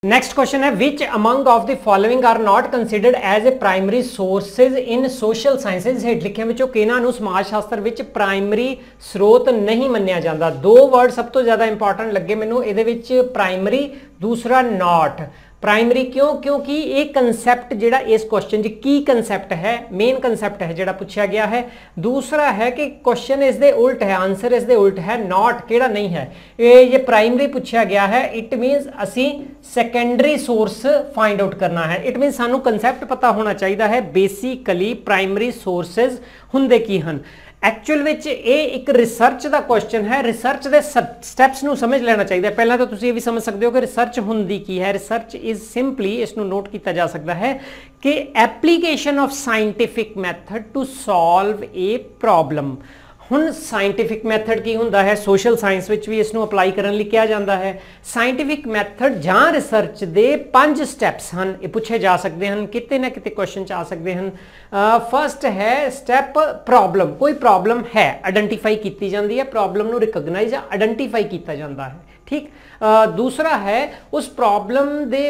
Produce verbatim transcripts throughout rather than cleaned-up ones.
Next question है which among of the following are not considered as a primary sources in social sciences. हेठ लिखे विचों किन्हां नूं समाज शास्त्र विच प्राइमरी स्रोत नहीं मन्निया जाता। दो वर्ड सब तो ज्यादा इंपॉर्टेंट लगे मैनूं इहदे विच, प्राइमरी, दूसरा नॉट। प्राइमरी क्यों? क्योंकि ये कंसैप्ट जिहड़ा इस क्वेश्चन च की कंसैप्ट है, मेन कंसैप्ट है जिहड़ा पूछा गया है। दूसरा है कि क्वेश्चन इस दे उल्ट है, आंसर इस दे उल्ट है, नॉट किहड़ा नहीं है। ये ये प्राइमरी पूछा गया है, इट मीनस असी सैकेंडरी सोर्स फाइंड आउट करना है। इट मीनस सानू कंसैप्ट पता होना चाहिए है बेसिकली प्राइमरी सोर्सेज हुंदे की हन। एक्चुअल विच ये एक रिसर्च का क्वेश्चन है, रिसर्च के स्टैप्स नूं समझ लेना चाहिए। पहला तो तुसीं ये भी समझ सकते हो कि रिसर्च हुंदी की है। रिसर्च इज सिंपली, इसनूं नोट किया जा सकता है कि application of scientific method to solve a problem. हुण साइंटिफिक मैथड की हुंदा है, सोशल साइंस विच भी इसनूं अप्लाई करन लई कहा जाता है। साइंटिफिक मैथड जां रिसर्च दे पंज स्टैप्स हैं, ये पूछे जा सकते हैं, किते ना किते क्वेश्चन च आ सकते हैं। फर्स्ट है स्टैप प्रॉब्लम, कोई प्रॉब्लम है आइडेंटिफाई की जाती है, प्रॉब्लम नूं रिकॉग्नाइज आइडेंटिफाई किया जाता है, ठीक। uh, दूसरा है उस प्रॉब्लम दे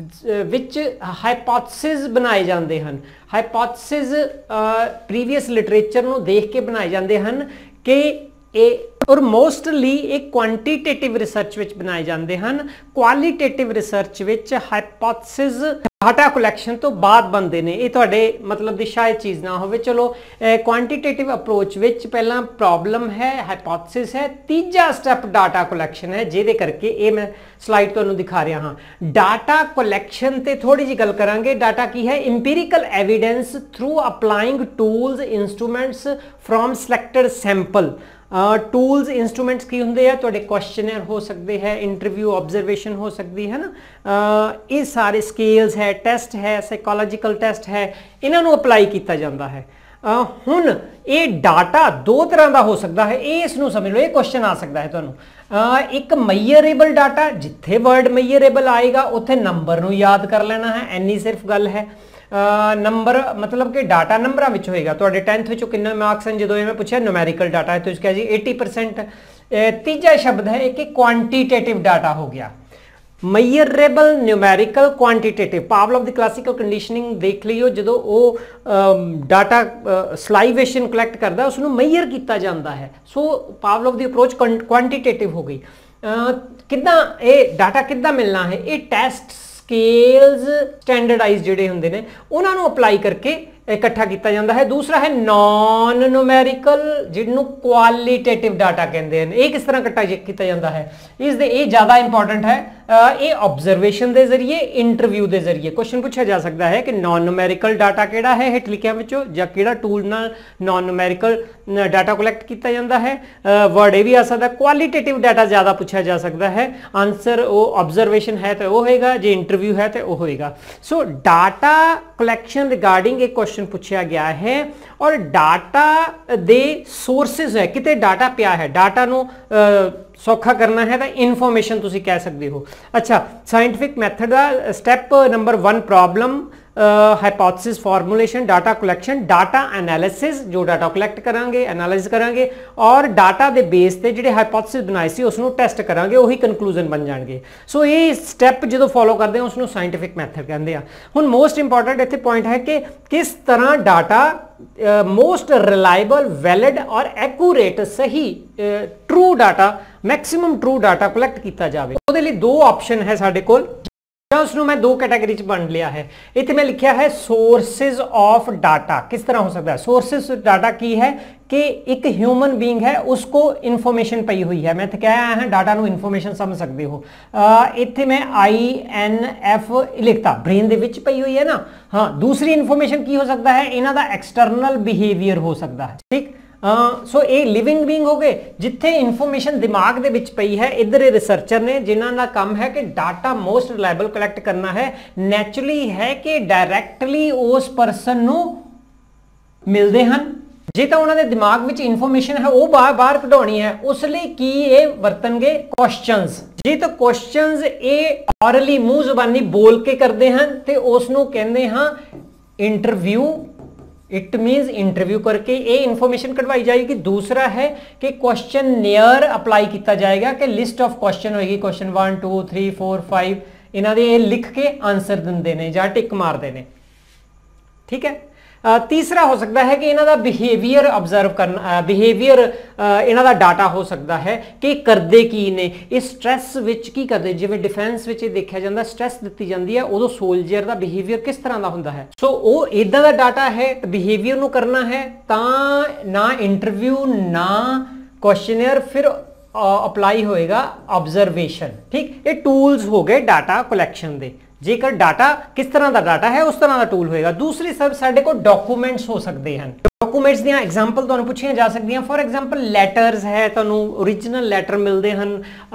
विच हाइपोथेसिस बनाए जाते हैं। हाइपोथेसिस प्रीवियस लिटरेचर नूं देख के बनाए जाते हैं कि ए और मोस्टली एक क्वांटिटेटिव रिसर्च विच बनाए जाते हैं। क्वालिटेटिव रिसर्च विच हाइपोथेसिस डाटा कलैक्शन तो बाद बनते हैं, ये तुहाडे मतलब दी शायद चीज़ ना हो। चलो क्वांटिटेटिव अप्रोच विच पहला प्रॉब्लम है, हाइपोथेसिस है, तीजा स्टैप डाटा कलैक्शन है, जिहदे करके ये मैं स्लाइड तुहानूं दिखा रहा हाँ। डाटा कलैक्शन ते थोड़ी जी गल करांगे। डाटा की है? Empirical evidence through applying tools instruments from selected sample. Tools instruments की होंगे है, तुहाडे क्वेश्चनर हो सकते हैं, इंटरव्यू ऑब्जरवेशन हो सकती है ना, ये सारे स्केल्स है, टेस्ट है, साइकोलॉजिकल टेस्ट है, इन्हों अप्लाई किया जाता है। हुण ये डाटा दो तरह का हो सकता है, ये इसनूं समझ लो, ये क्वेश्चन आ सकता है तुहानूं। एक मैयरेबल डाटा, जिथे वर्ड मैयरेबल आएगा उत्थे नंबर नूं याद कर लेना है, इन्नी सिर्फ गल है। नंबर uh, मतलब कि डाटा नंबर विच होएगा। तुहाडे टेंथ विचों किन्ने मार्क्स हैं, जो मैं पूछा न्यूमेरिकल डाटा है तो इसका जी अस्सी परसेंट। तीजा शब्द है कि क्वांटिटेटिव डाटा हो गया, मैयरेबल, न्यूमेरिकल, क्वांटिटेटिव। पावलोव दी क्लासिकल कंडीशनिंग देख लियो, जो वो डाटा सलाइवेशन कलैक्ट करता उसनूं मैयर किया जाता है। सो पावलोव दी अप्रोच क्वांटिटेटिव हो गई। किद्दां ये डाटा किद्दां मिलना है? ये टेस्ट स्केल्स स्टैंडर्डाइज जिहड़े हुंदे ने उन्हां नूं अप्लाई करके इकट्ठा किया जाता है। दूसरा है नॉन न्यूमेरिकल, जिन्हों क्वालिटेटिव डाटा कहते हैं। ये किस तरह इकट्ठा किया जाता है? इस दे ये ज़्यादा इंपॉर्टेंट है। ये ऑब्जरवेशन के जरिए, इंटरव्यू के जरिए क्वेश्चन पूछा जा सकता है कि नॉन न्यूमेरिकल डाटा किहड़ा है हेठ लिखिया विचों, जां किहड़ा टूल नाल नॉन न्यूमेरिकल डाटा कलैक्ट किया जाता है। वर्ड ये भी आ सकता है। क्वालिटेटिव डाटा ज़्यादा पूछा जा सकता है। आंसर वो ऑब्जरवेशन है तो वो होएगा, जो इंटरव्यू है तो वो होएगा। सो डाटा कलैक्शन रिगार्डिंग एक क्वेश्चन पूछा गया है और डाटा दे सोर्सेज है, किते डाटा पिया है, डाटा नु सौखा करना है तो इन्फॉर्मेशन तुसी कह सकते हो। अच्छा, साइंटिफिक मैथड का step number one problem, hypothesis formulation, data collection, data analysis, जो डाटा कलैक्ट करांगे, एनालाइज करांगे और डाटा दे बेस ते जिहड़े हाइपोथेसिस बनाए सी उसनूं टेस्ट करांगे, वही कंक्लूजन बन जाएंगे। सो ये स्टैप जो फॉलो करते हैं उसनूं साइंटिफिक मैथड कहते हैं। हुण मोस्ट इंपॉर्टेंट इत्थे पॉइंट है कि किस तरह डाटा मोस्ट रिलायबल, वैलिड और एक्यूरेट, सही true data, maximum true data collect किया जाए। उसदे लई दो ऑप्शन है साडे कोल, उसनूं मैं दो कैटेगरी च बंड लिया है। इत्थे मैं लिखा है सोर्सेज ऑफ डाटा। किस तरह हो सकता है? सोर्सेज डाटा की है कि एक ह्यूमन बीइंग है, उसको इन्फॉर्मेशन पई हुई है। मैं इत्थे कह आया हां डाटा नूं इन्फॉर्मेशन समझ सकते हो। इत्थे मैं आई एन एफ लिखता, ब्रेन दे विच पई हुई है ना। हाँ, दूसरी इन्फॉर्मेशन की हो सकता है? इन्हां दा एक्सटर्नल बिहेवियर हो सकता है, ठीक। सो ये लिविंग बीइंग हो गए, जिथे इन्फॉर्मेशन दिमाग दे विच पई है। इधर रिसर्चर ने जिन्हां दा काम है कि डाटा मोस्ट रिलायबल कलैक्ट करना है, नैचुरली है कि डायरैक्टली उस परसन नूं मिलदे हन। जे तो उन्होंने दिमाग में इन्फॉर्मेशन है वो बाहर बाहर कढाउणी है, उसलिए की ये वरतनगे क्वेश्चंस। जे तो क्वेश्चंस ये ऑरली मूँह जुबानी बोल के करते हैं तो उसनूं कहंदे हां इंटरव्यू। इट मीन्स इंटरव्यू करके ये इन्फॉर्मेशन कढवाई जाएगी। दूसरा है कि क्वेश्चन नियर अप्लाई किया जाएगा कि लिस्ट ऑफ क्वेश्चन होगी, question one two three four five, इन्हां दे लिख के आंसर दिंदे ने जां टिक मारदे ने। ठीक है। Uh, तीसरा हो सकता है कि इन्हां दा बिहेवियर ऑब्जर्व करना, बिहेवियर इन्हां दा डाटा हो सकता है कि करदे की ने, इस स्ट्रैस विच की करदे, जिवें डिफेंस विच देखा जाता स्ट्रैस दित्ती जाती है उदों सोल्जर दा बिहेवियर किस तरह का हुंदा है। सो so, वो इदां दा डाटा है, बिहेवियर नूं करना है तां ना इंटरव्यू ना क्वेश्चनर, फिर अप्लाई होएगा ऑब्जर्वेशन। ठीक, ये टूल्स हो गए डाटा कलैक्शन दे। जेकर डाटा किस तरह का डाटा है उस तरह का टूल होएगा। दूसरी सब साडे को डॉक्यूमेंट्स हो सकते हैं। डॉक्यूमेंट्स दी एग्जांपल तुहानूं पुछियां जा सकदियां। फॉर एग्जांपल लैटर्स है, तुहानूं ओरिजिनल लैटर मिलते हैं,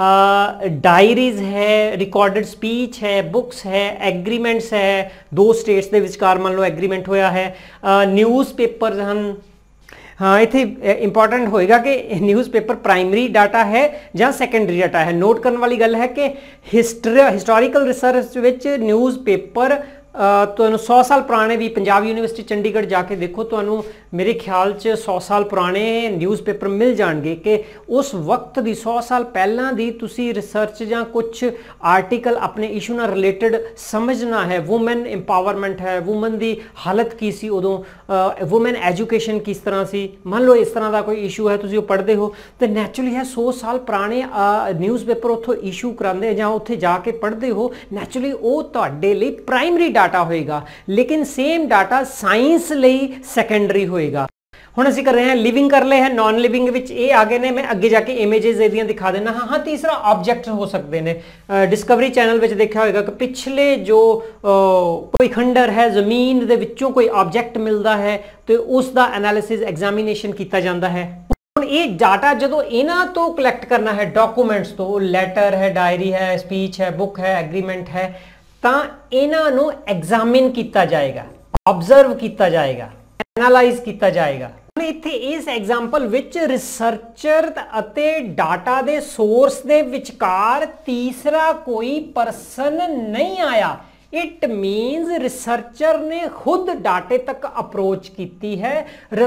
डायरीज है, रिकॉर्डेड स्पीच है, बुक्स है, एग्रीमेंट्स है, दो स्टेट्स के विचकार मान लो एग्रीमेंट होया है, न्यूज़ पेपर्स हैं। हाँ, इत्थे इंपॉर्टेंट होएगा कि न्यूज़पेपर प्राइमरी डाटा है या सैकेंडरी डाटा है। नोट करने वाली गल है कि हिस्टरी हिस्टोरिकल रिसर्च विच न्यूज़पेपर तुहानूं सौ साल पुराने भी पंजाब यूनिवर्सिटी चंडीगढ़ जाके देखो, तुहानूं मेरे ख्याल च सौ साल पुराने न्यूज़पेपर मिल जाएंगे कि उस वक्त दी सौ साल पहला दी तुसी रिसर्च या कुछ आर्टिकल अपने इशू नाल रिलेटेड समझना है। वूमेन इंपावरमेंट है, वूमेन की हालत की सी उदों, वूमेन एजुकेशन किस तरह सी, मान लो इस तरह का कोई इशू है, तुसी पढ़ते हो तो नैचुरली है सौ साल पुराने न्यूज़पेपर उत्थों इशू करांदे जां उत्थे जाके पढ़ते हो, नैचुरली वो तुहाडे लई प्राइमरी डाटा होएगा। लेकिन सेम डाटा साइंस लई सैकेंडरी होएगा। हुण असीं कर रहे हैं लिविंग कर ले हैं, नॉन लिविंग विच ये आ गए ने, मैं अगे जाके इमेजेस एदियां दिखा देना। हाँ हाँ तीसरा ऑब्जेक्ट हो सकते हैं। डिस्कवरी चैनल विच देखा होगा कि पिछले जो आ, कोई खंडर है जमीन दे विचों कोई ऑब्जेक्ट मिलता है तो उसका एनालिसिस एग्जामिनेशन किया जाता है। ये डाटा जो इन्हां तो कलैक्ट करना है, डॉक्यूमेंट्स तो लैटर है, डायरी है, स्पीच है, बुक है, एग्रीमेंट है, तां इन्हां नूं एग्जामिन किया जाएगा, ऑब्जर्व किया जाएगा, एनालाइज किया जाएगा। इत्थे इस एग्जाम्पल विच रिसर्चर अते डाटा दे सोर्स दे विचकार तीसरा कोई पर्सन नहीं आया। इट मीन्स रिसर्चर ने खुद डाटे तक अप्रोच की है।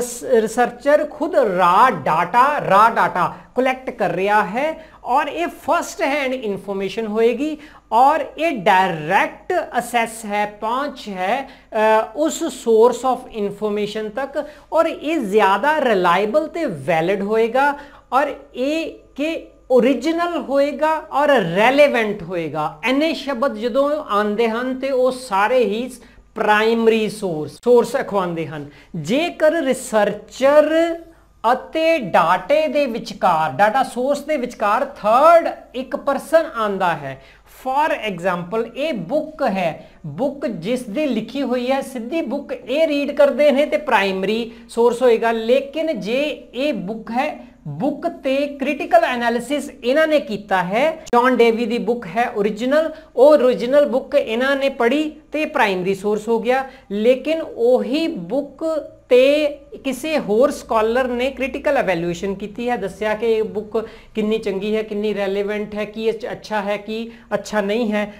रिसर्चर खुद रा डाटा रा डाटा कलेक्ट कर रहा है और ये फर्स्ट हैंड इंफॉर्मेशन होएगी और ये डायरेक्ट असेस है, पहुंच है आ, उस सोर्स ऑफ इंफॉर्मेशन तक, और ये ज़्यादा रिलायबल ते वैलिड होएगा और ये के ओरिजिनल होएगा और रेलेवेंट होएगा। इन्ने शब्द जो आते हैं तो वो सारे ही प्राइमरी सोर्स सोर्स अखवाते हैं। जेकर रिसर्चर अते डाटे दे विचकार, डाटा सोर्स दे विचकार थर्ड एक पर्सन आंदा है, फॉर एग्जाम्पल ये बुक है, बुक जिस दी लिखी हुई है सीधी बुक ये रीड करते हैं तो प्राइमरी सोर्स होएगा। लेकिन जे ये बुक है, बुक ते क्रिटिकल एनालिसिस इन्हां ने कीता है, जॉन डेवी दी बुक है ओरिजिनल, और ओरिजिनल बुक इन्हां ने पढ़ी तो प्राइमरी सोर्स हो गया। लेकिन वही बुक ते किसी होर स्कॉलर ने क्रिटिकल एवैल्यूएशन की है, दसिया कि ये बुक कितनी चंगी है, कितनी रेलिवेंट है, कि अच्छा है कि अच्छा नहीं है,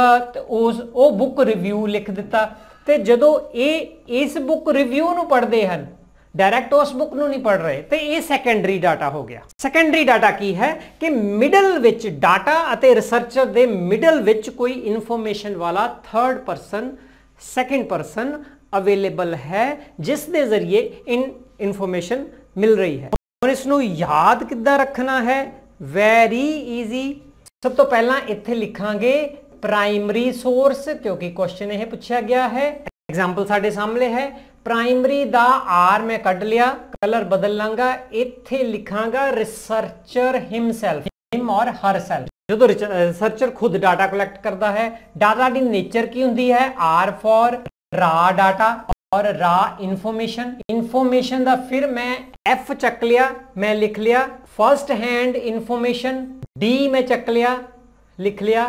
उस वो बुक रिव्यू लिख दिता। तो जदों ये इस बुक रिव्यू नूं पढ़ते हैं, डायरैक्ट उस बुक नूं नहीं पढ़ रहे, तो ये सैकेंडरी डाटा हो गया। सैकेंडरी डाटा की है कि मिडल विच डाटा अते रिसर्चर दे मिडल विच कोई इन्फॉर्मेशन वाला third person, second person available है जिस दे जरिए इन इंफॉर्मेशन मिल रही है। और इसनूं याद किद्दां रखना है, वेरी ईजी। सब तो पहला इत्थे लिखांगे प्राइमरी सोर्स, क्योंकि क्वेश्चन यह पूछा गया है। एग्जाम्पल साडे सामने है, प्राइमरी दा आर मैं कट लिया, कलर बदल लांगा, इत्थे लिखांगा रिसर्चर हिमसेल्फ, हिम और हर सेल्फ। जो रिसर्चर खुद डाटा कलेक्ट करता है, डाटा की नेचर की होंदी है, आर फॉर रा डाटा और रा इंफॉर्मेशन, इंफॉर्मेशन दा फिर मैं एफ चक लिया, मैं लिख लिया फर्स्ट हैंड इंफॉर्मेशन, डी में चक लिया, लिख लिया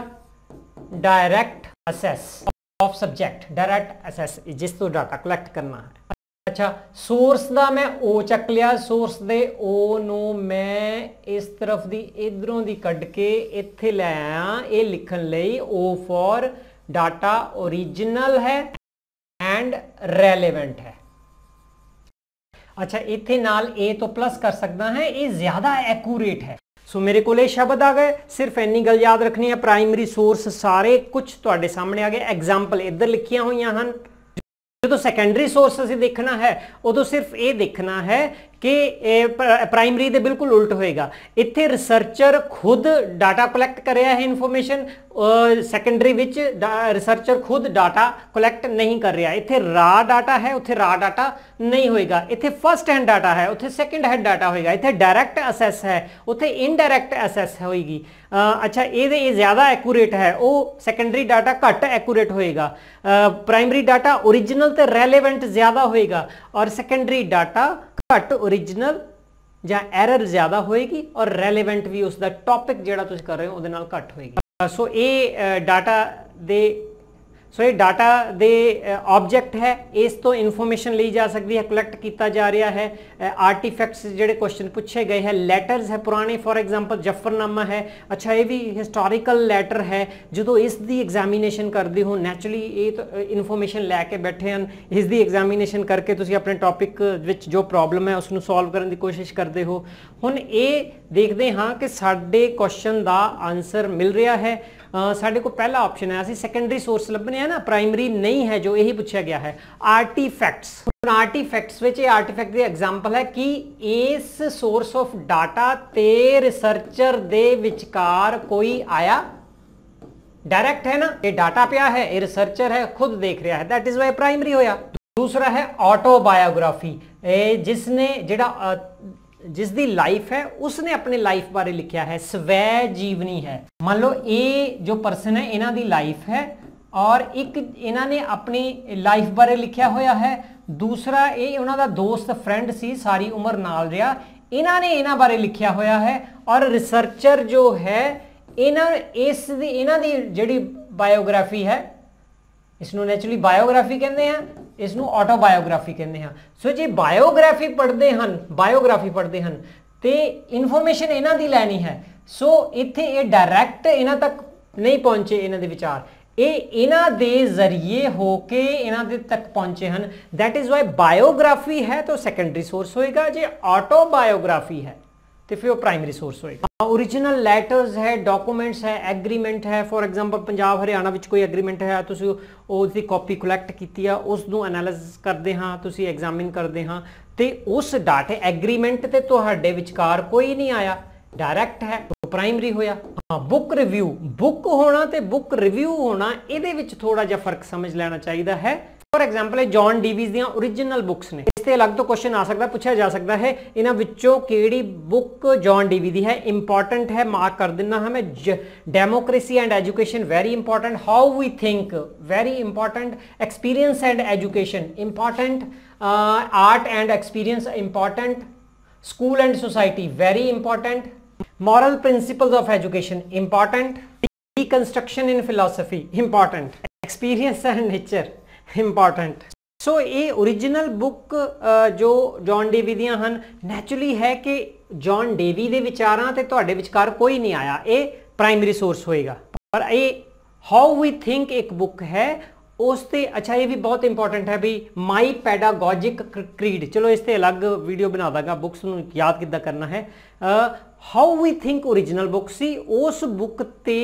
direct access of subject, direct access जिस तो डाटा कलेक्ट करना है। अच्छा, सोर्स दा मैं ओ चक लिया, सोर्स दे ओ नो मैं इस तरफ दी इधरों दी कट के इत्थे ले आया, ये लिखन लई ओ फॉर डाटा ओरिजिनल है एंड रेलेवेंट है। अच्छा, इत्थे नाल ए तो प्लस कर सकता है, ये ज्यादा एक्यूरेट है। सो मेरे को शब्द आ गए, सिर्फ इन्नी गल याद रखनी है, प्राइमरी सोर्स सारे कुछ तुहाडे सामने आ गए। एग्जाम्पल इधर लिखियां हुई हैं। जो सैकेंडरी सोर्स असीं देखना है उदों सिर्फ ये देखना है कि प्राइमरी दे बिल्कुल उल्ट होएगा। इत्थे रिसर्चर खुद डाटा कलैक्ट करिया है इन्फॉर्मेशन, सैकेंडरी विच रिसर्चर खुद डाटा कलैक्ट नहीं कर रहा। इत्थे रा डाटा है, उत्थे रा डाटा नहीं होएगा। इत्थे फर्स्ट हैंड डाटा है, उत्थे सैकेंड हैंड डाटा होएगा। इत्थे डायरैक्ट असैस है, उत्थे इनडायरैक्ट असैस होएगी। अच्छा ये ज़्यादा एक्यूरेट है, वो सैकेंडरी डाटा घट एक्यूरेट होएगा। प्राइमरी डाटा ओरिजिनल तो रेलेवेंट ज़्यादा होएगा और सैकेंडरी डाटा घट ओरिजिनल या एरर ज़्यादा होएगी और रेलेवेंट भी उसका टॉपिक जिहड़ा तुसीं कर रहे हो उहदे नाल घट होएगी। सो ये डाटा दे सो ये डाटा दे ऑब्जेक्ट है, इस तो इन्फॉर्मेशन ली जा सकती है, कलैक्ट किया जा रहा है। आर्टिफैक्ट्स जिहड़े क्वेश्चन पूछे गए हैं, लैटर्स है पुराने, फॉर एग्जांपल जफरनामा है। अच्छा ये भी हिस्टोरिकल लैटर है, जो इसकी एग्जामिनेशन करते हो नैचुरली ये तो इन्फॉर्मेशन लैके बैठे हैं, इसकी एग्जामिनेशन करके तुसीं अपने टॉपिक विच जो प्रॉब्लम है उसनूं सॉल्व करने की कोशिश करते हो। हुण ये देखते हाँ कि साडे क्वेश्चन का आंसर मिल रहा है। साडे को पहला ऑप्शन है, असीं सैकेंडरी सोर्स लभने है ना, प्राइमरी नहीं है जो यही पूछा गया है। आर्टिफैक्ट्स, आर्टिफैक्ट्स विच आर्टिफैक्ट दी एग्जांपल है कि इस सोर्स ऑफ डाटा ते रिसर्चर दे विचकार कोई आया, डायरेक्ट है ना, ये डाटा पिया है, ये रिसर्चर है खुद देख रहा है, दैट इज वाई प्राइमरी होया। दूसरा है ऑटोबायोग्राफी, जिसने जिहड़ा जिसकी लाइफ है उसने अपने लाइफ बारे लिखा है, स्वै जीवनी है। मान लो ये जो पर्सन है इन्हां दी लाइफ है और एक इन्हां ने अपनी लाइफ बारे लिखा होया है। दूसरा ये उन्हां दा दोस्त फ्रेंड सी, सारी उम्र नाल रहा, इन्हां ने इन्हां बारे लिखा होया है। और रिसर्चर जो है इन्हां इस दी इन्हां दी जिहड़ी बायोग्राफी है, इसनों नैचुरली बायोग्राफी कहते हैं, इसनों ऑटोबायोग्राफी कहते हैं। सो जे बायोग्राफी पढ़ते हैं बायोग्राफी पढ़ते हैं तो इन्फॉर्मेशन इन्हां दी लैनी है। सो इत्थे ये डायरैक्ट इन्हां तक नहीं पहुंचे, इन्हां दे विचार ये इन्हां दे जरिए होके इन्हां दे तक पहुंचे हैं, दैट इज वाई बायोग्राफी है तो सैकेंडरी सोर्स होएगा, जे ऑटोबायोग्राफी है तो फिर वो प्राइमरी सोर्स होएगा। ओरिजिनल लैटर्स है, डॉक्यूमेंट्स है, एग्रीमेंट है। फॉर एग्जांपल पंजाब हरियाणा विच कोई एग्रीमेंट है, तुसीं उसकी कॉपी कलैक्ट की है, उसनूं एनालिसिस करते हाँ, तुसीं एग्जामिन करते हाँ, तो उस डाटे एग्रीमेंट ते तुहाडे विचकार कोई नहीं आया, डायरैक्ट है तो प्राइमरी होया। हाँ, बुक रिव्यू, बुक होना तो बुक रिव्यू होना, ये विच थोड़ा जिहा फर्क समझ लेना चाहिए है। फॉर एग्जाम्पल जॉन डेवीज दी ओरिजिनल बुक्स ने, इससे अलग तो क्वेश्चन आ सकता, पूछा जा सकता है इन्हां विच्चों केड़ी बुक जॉन डेवी दी है, इंपॉर्टेंट है, मार्क कर देना है मैं। Democracy and education very important, how we think very important, experience and education important, art and experience important, school and society very important, moral principles of education important, reconstruction in philosophy important, experience and nature important. So ये original book जो John Dewey दियां हन, naturally है कि John Dewey के विचारां ते तुहाडे विचकार कोई नहीं आया, ये प्राइमरी सोर्स होएगा। पर ये हाउ वी थिंक एक बुक है उसते, अच्छा ये भी बहुत इंपॉर्टेंट है भी, माई पैडागॉजिक क्रीड, चलो इससे अलग वीडियो बना दांगा, बुक्स नूं याद किद्दां करना है। How we think original book सी, उस बुक ते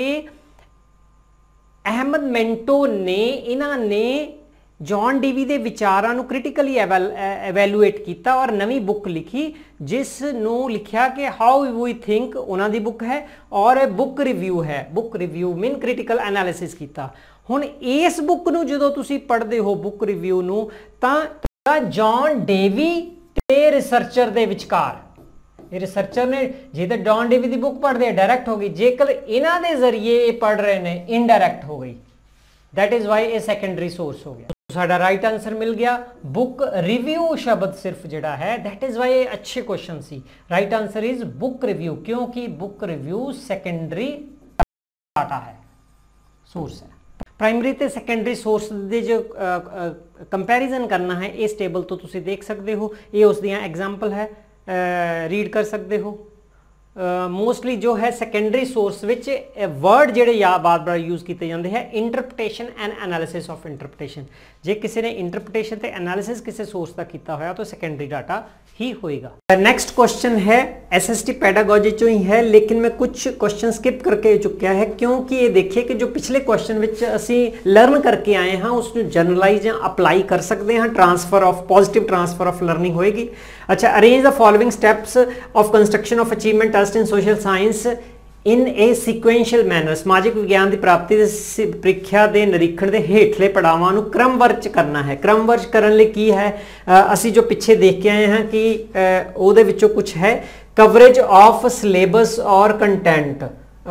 अहमद मिंटो ने इन्हां ने जॉन डेवी के विचारां नूं क्रिटिकली एवैल्यूएट किया और नवी बुक लिखी, जिस नूं लिखा कि हाउ वी थिंक उन्हां दी बुक है, और बुक रिव्यू है, book review mean critical analysis किया। हुण इस बुक नूं जदों तुसीं पढ़दे हो बुक रिव्यू नूं, तां जॉन डेवी ते रिसर्चर दे विचकार, रिसर्चर ने जे तो जॉन डेवी की बुक पढ़ते हैं डायरैक्ट हो गई, जेकर इन्हां दे जरिए पढ़ रहे हैं इनडायरैक्ट हो गई, दैट इज वाई ये सैकेंडरी सोर्स हो गया। साडा राइट आंसर मिल गया। बुक रिव्यू शब्द सिर्फ जिहड़ा है, दैट इज वाई अच्छे क्वेश्चन सी, right answer is book review, क्योंकि बुक रिव्यू सैकेंडरी डाटा है, सोर्स है। प्राइमरी ते सैकेंडरी सोर्स दे जो कंपैरिजन करना है, इस टेबल तो तुसीं देख सकते हो, ये उस दियां एग्जाम्पल है, रीड कर सकते हो। ਮੋਸਟਲੀ ਜੋ ਹੈ ਸੈਕੰਡਰੀ ਸੋਰਸ ਵਿੱਚ ਵਰਡ ਜਿਹੜੇ ਯਾ ਬਾਰ ਬਾਰ ਯੂਜ਼ ਕੀਤੇ ਜਾਂਦੇ ਹੈ interpretation and analysis of interpretation. ਜੇ ਕਿਸੇ ਨੇ ਇੰਟਰਪ੍ਰੀਟੇਸ਼ਨ ਤੇ ਐਨਾਲਿਸਿਸ ਕਿਸੇ ਸੋਰਸ ਦਾ ਕੀਤਾ ਹੋਇਆ ਤਾਂ ਸੈਕੰਡਰੀ डाटा ही होएगा। नेक्स्ट क्वेश्चन है एसएसटी पेडागोजी चो ही है, लेकिन मैं कुछ क्वेश्चन स्किप करके चुकिया है क्योंकि ये देखिए कि जो पिछले क्वेश्चन विच असी लर्न करके आए हैं उसको जनरलाइज या अप्लाई कर सकते हैं, transfer of positive transfer of learning होएगी। अच्छा, arrange the following steps of construction of achievement test in social science in a sequential manner. समाजिक विज्ञान की प्राप्ति दे ਪ੍ਰੀਖਿਆ ਦੇ ਨਿਰੀਖਣ ਦੇ ਹੇਠਲੇ ਪੜਾਵਾਂ ਨੂੰ ਕ੍ਰਮਵਰਜ ਕਰਨਾ ਹੈ। ਕ੍ਰਮਵਰਜ ਕਰਨ ਲਈ ਕੀ ਹੈ, ਅਸੀਂ ਜੋ ਪਿੱਛੇ ਦੇਖ ਕੇ ਆਏ ਹਾਂ ਕਿ ਉਹਦੇ ਵਿੱਚੋਂ ਕੁਝ ਹੈ ਕਵਰੇਜ ਆਫ ਸਿਲੇਬਸ ਔਰ ਕੰਟੈਂਟ।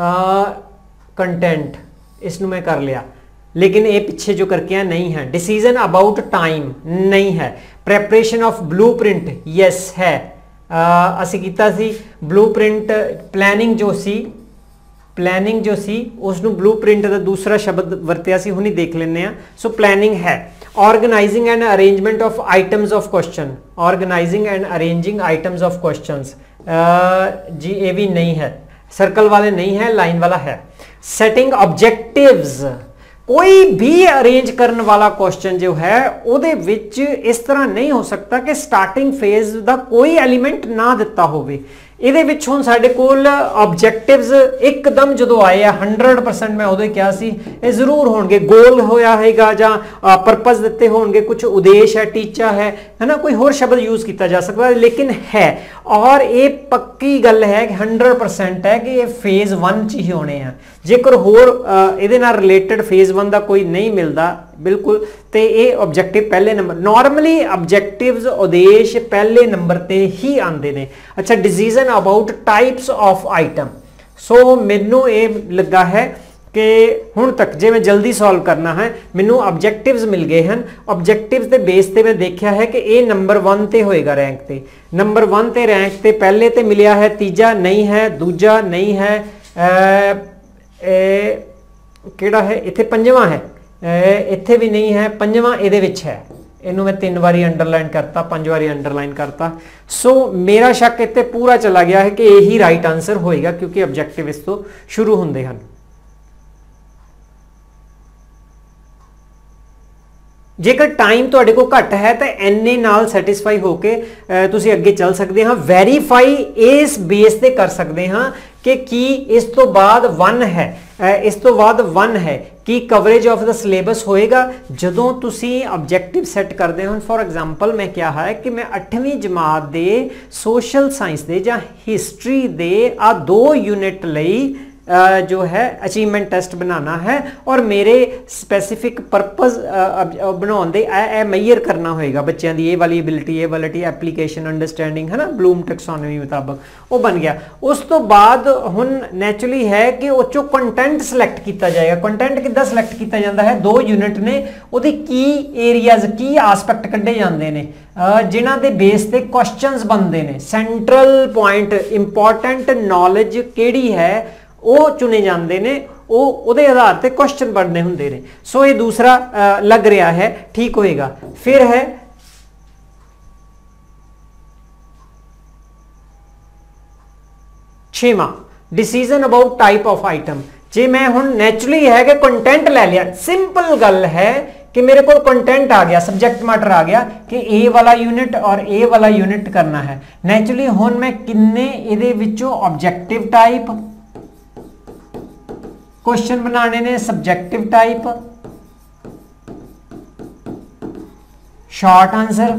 ਕੰਟੈਂਟ ਇਸ ਨੂੰ ਮੈਂ ਕਰ ਲਿਆ, लेकिन ये पिछे जो करके नहीं है। डिसीजन अबाउट टाइम नहीं है। प्रेपरेशन ऑफ ब्लूप्रिंट यस है, ਅਸੀਂ ਕੀਤਾ ਸੀ ब्लूप्रिंट प्लैनिंग जो सी प्लैनिंग जो सी उसनू ब्लूप्रिंट का दूसरा शब्द वरत्या सी, हुणी देख लेने आ। सो प्लैनिंग है। Organising and arrangement of items of question, organising and arranging items of questions जी ये भी नहीं है, सर्कल वाले नहीं है, लाइन वाला है। सेटिंग ऑब्जेक्टिव्स, कोई भी अरेंज करने वाला क्वेश्चन जो है ਉਹਦੇ ਵਿੱਚ इस तरह नहीं हो सकता कि स्टार्टिंग फेज ਦਾ कोई एलिमेंट ना ਦਿੱਤਾ ਹੋਵੇ। ਇਹਦੇ ਵਿੱਚ ਹੁਣ ਸਾਡੇ ਕੋਲ ਆਬਜੈਕਟਿਵਸ ਇੱਕਦਮ ਜਦੋਂ ਆਏ ਆ हंड्रेड परसेंट ਮੈਂ ਉਦੋਂ ਹੀ ਕਿਹਾ ਸੀ ਇਹ ਜ਼ਰੂਰ ਹੋਣਗੇ, ਗੋਲ ਹੋਇਆ ਹੈਗਾ ਜਾਂ ਪਰਪਸ ਦਿੱਤੇ ਹੋਣਗੇ, ਕੁਝ ਉਦੇਸ਼ ਹੈ, ਟੀਚਾ ਹੈ ਹੈ ਨਾ, ਕੋਈ ਹੋਰ ਸ਼ਬਦ ਯੂਜ਼ ਕੀਤਾ ਜਾ ਸਕਦਾ ਲੇਕਿਨ ਹੈ। ਔਰ ਇਹ ਪੱਕੀ ਗੱਲ ਹੈ ਕਿ हंड्रेड परसेंट ਹੈ ਕਿ ਇਹ ਫੇਜ਼ वन ਚ ਹੀ ਹੋਣੇ ਆ। ਜੇਕਰ ਹੋਰ ਇਹਦੇ ਨਾਲ ਰਿਲੇਟਡ ਫੇਜ਼ वन ਦਾ ਕੋਈ ਨਹੀਂ ਮਿਲਦਾ बिल्कुल तो ये ऑब्जेक्टिव पहले नंबर, नॉर्मली ऑब्जेक्टिव्स उद्देश पहले नंबर ते ही आते हैं। अच्छा, decision about types of item. So मैनू ये लगा है कि हुण तक जे मैं जल्दी सॉल्व करना है मैनू ऑब्जेक्टिव्स मिल गए हैं। ऑब्जेक्टिव्स के बेस पे मैं देखा है कि ये नंबर वन ते होएगा रैंक ते, नंबर वन ते रैंक ते पहले ते मिलिया है, तीजा नहीं है, दूजा नहीं है, किहड़ा है इत्थे पंजवां है, इत्थे भी नहीं है, पंजवां इहदे विच है। इनू मैं तीन बारी अंडरलाइन करता, पंज बारी अंडरलाइन करता। सो मेरा शक इत्थे पूरा चला गया है कि यही राइट आंसर होएगा क्योंकि ऑब्जेक्टिव इस तो शुरू होंदे हन। जेकर टाइम तुहाडे कोल घट है तो एने नाल सैटिस्फाई होके तुसीं अगे चल सकते हाँ। वैरीफाई इस बेस ते कर सकते हाँ कि की इस तो बाद वन है, इस तो बाद वन है कि कवरेज ऑफ द सिलेबस होएगा जदों तुसी ऑब्जेक्टिव सैट करते हो। फॉर एग्जांपल मैं क्या है कि मैं अठवीं जमात दे सोशल साइंस दे या हिस्ट्री दे आ दो यूनिट लई जो है अचीवमेंट टेस्ट बनाना है और मेरे स्पैसीफिक परपज़ बनाने दे ए मैयर करना होएगा बच्चों की ये वाली एबिलिटी, ये वाली एप्लीकेशन अंडरस्टैंडिंग है ना, ब्लूम टैक्सोनॉमी मुताबिक वो बन गया। उस तो बाद हुण नैचुरली है कि उस चों कंटेंट सिलेक्ट किया जाएगा। कंटेंट किद्दां सिलेक्ट किया जाता है, दो यूनिट ने उहदे की एरियाज की आस्पैक्ट कड्ढे जांदे ने जिन्हां दे बेस ते क्वेश्चनस बनते हैं। सेंट्रल पॉइंट इंपॉर्टेंट नॉलेज किहड़ी है वो चुने जाते हैं, वो उहदे आधार पर क्वेश्चन बनने होंदे ने। सो ये दूसरा आ, लग रहा है ठीक होएगा। फिर है छेवां decision about type of item. जे मैं हुण नैचुरली है कि कंटेंट ले लिया, सिंपल गल है कि मेरे को कंटेंट आ गया, सब्जेक्ट मैटर आ गया कि ए वाला यूनिट और ए वाला यूनिट करना है। नैचुरली हुण मैं किन्ने इहदे विचों ऑब्जेक्टिव टाइप क्वेश्चन बनाने ने, subjective type, short answer.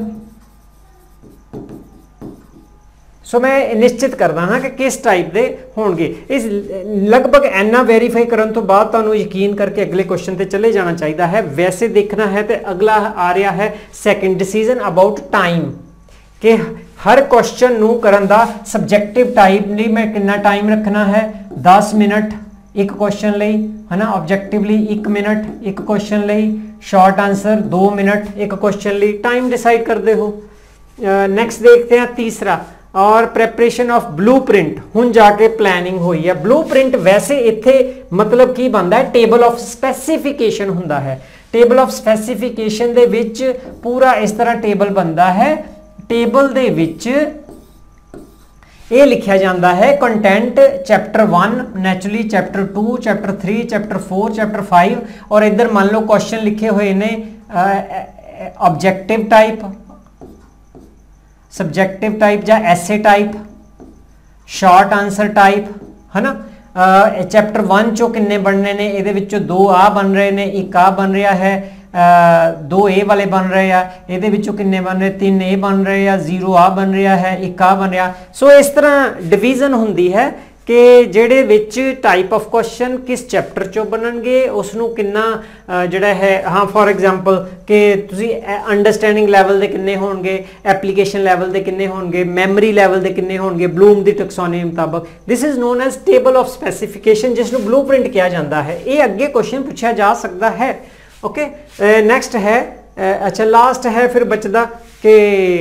So मैं निश्चित करदा हाँ कि किस टाइप के होंगे। इस लगभग इन्ना वेरीफाई करने तो बाद तुहानूं यकीन करके अगले क्वेश्चन ते चले जाना चाहिए है। वैसे देखना है तो अगला आ रहा है सेकंड डिसीजन अबाउट टाइम कि हर क्वेश्चन नूं करन दा सब्जेक्टिव टाइप नहीं मैं कितना टाइम रखना है, दस मिनट एक क्वेश्चन लई है ना, ऑब्जेक्टिवली एक मिनट एक क्वेश्चन लई, शॉर्ट आंसर दो मिनट एक क्वेश्चन लई, टाइम डिसाइड करते हो। नेक्स्ट देखते हैं तीसरा और प्रेपरेशन ऑफ ब्लूप्रिंट। हुण जाके प्लैनिंग हुई है। ब्लूप्रिंट वैसे इत्थे मतलब की बनता है टेबल ऑफ स्पैसीफिकेशन हुंदा है। टेबल ऑफ स्पैसीफिकेशन दे विच पूरा इस तरह टेबल बनता है। टेबल दे विच ਇਹ ਲਿਖਿਆ ਜਾਂਦਾ ਹੈ content chapter one naturally chapter two chapter three chapter four chapter five ਔਰ ਇੱਧਰ ਮੰਨ ਲਓ ਕੁਐਸਚਨ ਲਿਖੇ ਹੋਏ ਨੇ ऑब्जेक्टिव टाइप सब्जेक्टिव टाइप ਜਾਂ ਐਸੇ टाइप शॉर्ट आंसर टाइप है ना। चैप्टर वन चो किन्ने बनने ने ਇਹਦੇ ਵਿੱਚੋਂ दो आ बन रहे ने एक आ बन रहा है दो ए वाले बन रहे हैं ਇਹਦੇ ਵਿੱਚੋਂ किन्ने बन रहे तीन ए बन रहे हैं जीरो आ बन रहा है एक आ बन रहा। सो इस तरह डिवीजन ਹੁੰਦੀ है कि ਜਿਹੜੇ ਵਿੱਚ टाइप ऑफ क्वेश्चन किस चैप्टर चो बननगे उसनों किन्ना ਜਿਹੜਾ है हाँ फॉर एग्जांपल कि ਤੁਸੀਂ अंडरस्टैंडिंग लैवल ਦੇ किन्ने होणगे एप्लीकेशन लैवल ਦੇ किन्ने होणगे मैमरी लैवल ਦੇ किन्ने होणगे ब्लूम ਦੀ टैक्सोनॉमी मुताबिक this is known as table of specification जिसनों ब्लूप्रिंट किया जाता है। ये अगे क्वेश्चन पूछा जा सकता है। ओके नेक्स्ट है अच्छा लास्ट है फिर बचदा कि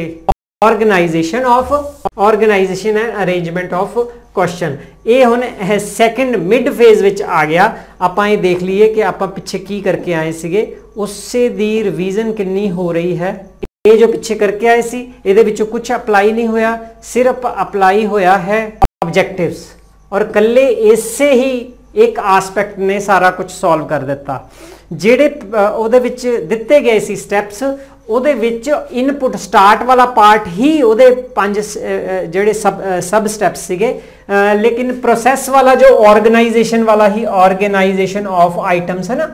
organisation of organisation and arrangement of question. ये हुण है सैकेंड मिड फेज विच आ गया। आपां ये देख लीए कि आपां पिछे की करके आए सीगे उससे दी रिवीजन कितनी हो रही है। ये जो पिछे करके आए सी इहदे विचों कुछ अप्लाई नहीं होया सिर्फ अप्लाई होया है ऑब्जेक्टिव्स और कल्ले इससे ही एक आस्पेक्ट ने सारा कुछ सॉल्व कर दिता। ਜਿਹੜੇ ਉਹਦੇ ਵਿੱਚ ਦਿੱਤੇ ਗਏ ਸੀ ਸਟੈਪਸ ਉਹਦੇ ਵਿੱਚ ਇਨਪੁਟ ਸਟਾਰਟ ਵਾਲਾ ਪਾਰਟ ਹੀ ਉਹਦੇ ਪੰਜ ਜਿਹੜੇ ਸਬ ਸਬ ਸਟੈਪਸ ਸੀਗੇ ਲੇਕਿਨ ਪ੍ਰੋਸੈਸ ਵਾਲਾ ਜੋ ਆਰਗੇਨਾਈਜੇਸ਼ਨ ਵਾਲਾ ਹੀ ਆਰਗੇਨਾਈਜੇਸ਼ਨ ਆਫ ਆਈਟਮਸ ਹੈ ਨਾ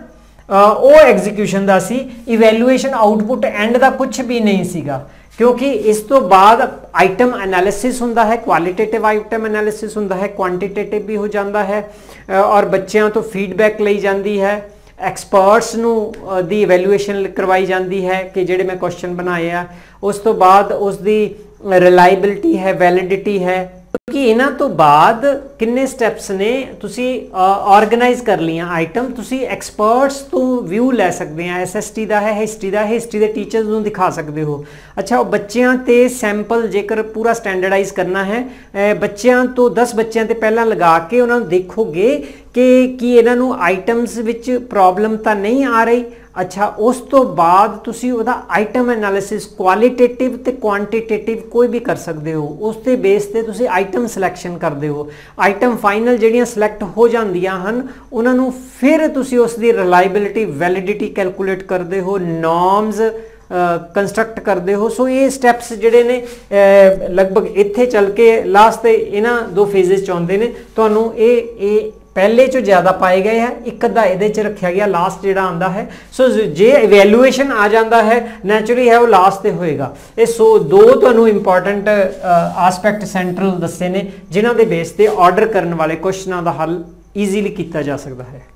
ਉਹ ਐਗਜ਼ੀਕਿਊਸ਼ਨ ਦਾ ਸੀ। ਇਵੈਲੂਏਸ਼ਨ ਆਊਟਪੁੱਟ ਐਂਡ ਦਾ ਕੁਝ ਵੀ ਨਹੀਂ ਸੀਗਾ क्योंकि इस तो बाद आइटम एनालिसिस हुंदा है क्वालिटेटिव आइटम एनालिसिस हुंदा है क्वांटिटेटिव भी हो जाता है और बच्चों तो फीडबैक ली जाती है एक्सपर्ट्स नू दी इवैल्यूएशन करवाई जाती है कि जेडे मैं क्वेश्चन बनाए आ उस तो बाद उसकी रिलायबिलिटी है वैलिडिटी है क्योंकि इन्हां तो बाद किन्ने स्टैप्स ने तुसी ऑर्गेनाइज कर लिया आइटम तुसी एक्सपर्ट्स तो व्यू लै सकते हैं एस एस टी का है हिस्ट्री का हिस्ट्री के टीचर्स नूं दिखा सकते हो। अच्छा बच्चों ते सैंपल जेकर पूरा स्टैंडर्डाइज करना है बच्चों तो दस बच्चों ते पहला लगा के उन्होंने देखोगे कि की इन्हां नूं आइटम्स विच प्रॉब्लम तो नहीं आ रही। अच्छा उस तो बाद तुसी उहदा आइटम एनालिसिस क्वालिटेटिव ते क्वांटिटेटिव कोई भी कर सकते हो उसके बेस ते तुसी आइटम सिलैक्शन करते हो आइटम फाइनल जिहड़ियां सिलैक्ट हो जांदियां हन उन्हां नूं फिर तुसी उसकी रिलायबिलिटी वैलिडिटी कैलकुलेट करते हो नॉर्म्स कंस्ट्रक्ट करते हो। सो ये स्टैप्स जिहड़े ने लगभग इत्थे चल के लास्ट ते इन्हां दो फेजेस च आउंदे ने तुहानूं ये ये पहले चो ज़्यादा पाए गए हैं एक अद्धा ये रखा गया लास्ट जो आता है। सो जे इवैल्यूएशन आ जाता है नैचुरली है वो लास्ट से होएगा। ये सो दो तुहानूं इंपॉर्टेंट आस्पैक्ट सेंट्रल दस्से ने जिन्हां दे बेस ते ऑर्डर करने वाले क्वेश्चनों का हल ईजीली किया जा सकता है।